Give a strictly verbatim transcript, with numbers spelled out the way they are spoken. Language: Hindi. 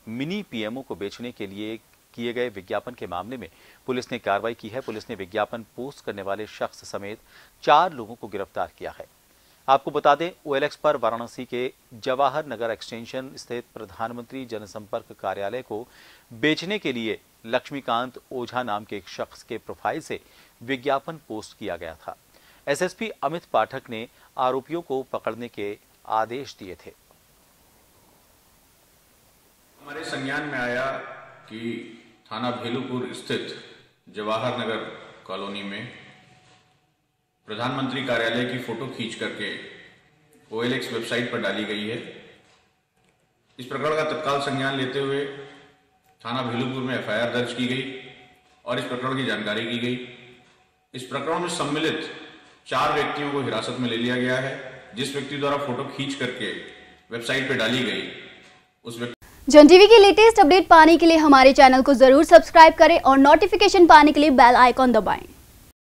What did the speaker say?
मिनी पीएमओ को बेचने के लिए किए गए विज्ञापन के मामले में पुलिस ने कार्रवाई की है। पुलिस ने विज्ञापन पोस्ट करने वाले शख्स समेत चार लोगों को गिरफ्तार किया है। आपको बता दें, ओएलएक्स पर वाराणसी के जवाहर नगर एक्सटेंशन स्थित प्रधानमंत्री जनसंपर्क कार्यालय को बेचने के लिए लक्ष्मीकांत ओझा नाम के एक शख्स के प्रोफाइल से विज्ञापन पोस्ट किया गया था। एसएसपी अमित पाठक ने आरोपियों को पकड़ने के आदेश दिए थे। हमारे संज्ञान में आया कि थाना भेलूपुर स्थित जवाहर नगर कॉलोनी में प्रधानमंत्री कार्यालय की फोटो खींच करके ओएलएक्स वेबसाइट पर डाली गई है। इस प्रकरण का तत्काल संज्ञान लेते हुए थाना भेलूपुर में एफआईआर दर्ज की गई और इस प्रकरण की जानकारी की गई। इस प्रकरण में सम्मिलित चार व्यक्तियों को हिरासत में ले लिया गया है। जिस व्यक्ति द्वारा फोटो खींच करके वेबसाइट पर डाली गई उस व्यक्ति जन टीवी की लेटेस्ट अपडेट पाने के लिए हमारे चैनल को जरूर सब्सक्राइब करें और नोटिफिकेशन पाने के लिए बेल आइकॉन दबाएं।